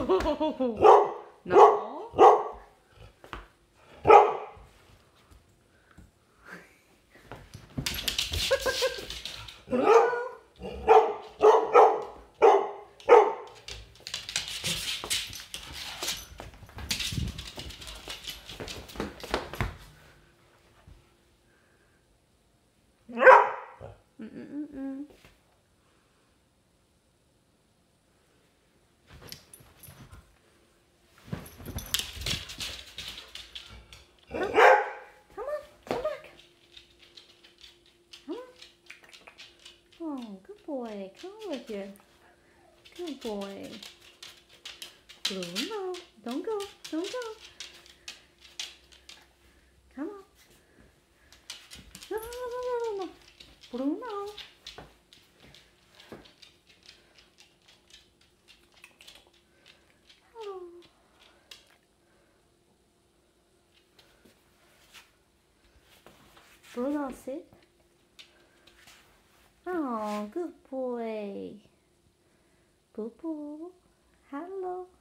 No. Mm-mm-mm-mm. Come on, come back. Come on. Oh, good boy. Come over here. Good boy. Bruno, don't go. Don't go. Come on. No, no, no, no, no, no. Bruno. Oh. Bruno, sit. Oh, good boy. Boo boo. Hello.